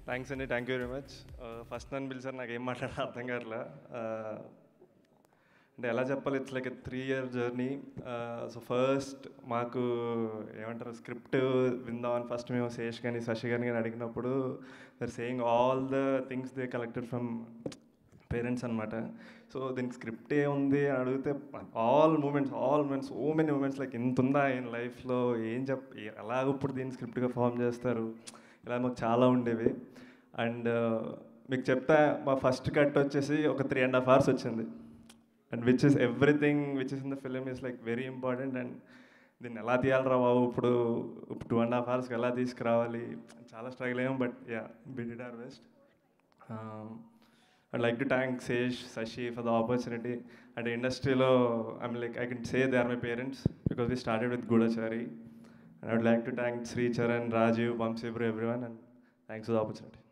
Thanks అండి, thank you very much. First నన్ను పిలిచారు, నాకు ఏం మాట్లాడాలో అర్థం కావట్లా. అంటే ఎలా చెప్పాలి, it's like 3-year journey. So first మాకు ఏమంటారు స్క్రిప్ట్ విందామని ఫస్ట్ మేము శేష్ కానీ శశి కానీ అడిగినప్పుడు they're saying all the things they collected from parents అనమాట. సో దీనికి స్క్రిప్ట్ ఏముంది అని అడిగితే all moments so many moments like ఇంత ఉందా ఆయన లైఫ్లో, ఏం ఎలాగ ఇప్పుడు దీన్ని స్క్రిప్ట్గా ఫామ్ చేస్తారు, ఇలా మాకు చాలా ఉండేవి. అండ్ మీకు చెప్తా, మా ఫస్ట్ కట్ వచ్చేసి ఒక 3.5 hours వచ్చింది. And which is everything which is in the film is like very important. And దీన్ని ఎలా తీయాలరా బాబు, ఇప్పుడు 2.5 hours ఎలా తీసుకురావాలి, చాలా స్ట్రగుల్ అయ్యాం. But yeah, we did our best. I'd like to thank Sesh, Sashi for the opportunity. And the industry lo, I can say they are my parents because we started with Gudachari. And I would like to thank Sri Charan, Rajiv, Vamsi, everyone, and thanks for the opportunity.